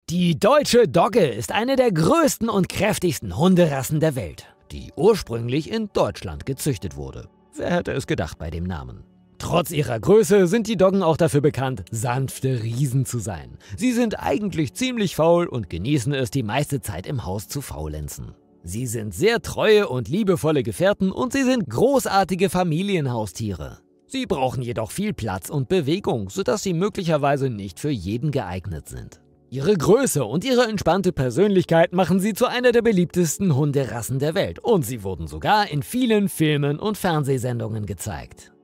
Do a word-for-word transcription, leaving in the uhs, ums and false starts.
Die deutsche Dogge ist eine der größten und kräftigsten Hunderassen der Welt, die ursprünglich in Deutschland gezüchtet wurde. Wer hätte es gedacht bei dem Namen? Trotz ihrer Größe sind die Doggen auch dafür bekannt, sanfte Riesen zu sein. Sie sind eigentlich ziemlich faul und genießen es, die meiste Zeit im Haus zu faulenzen. Sie sind sehr treue und liebevolle Gefährten und sie sind großartige Familienhaustiere. Sie brauchen jedoch viel Platz und Bewegung, sodass sie möglicherweise nicht für jeden geeignet sind. Ihre Größe und ihre entspannte Persönlichkeit machen sie zu einer der beliebtesten Hunderassen der Welt und sie wurden sogar in vielen Filmen und Fernsehsendungen gezeigt.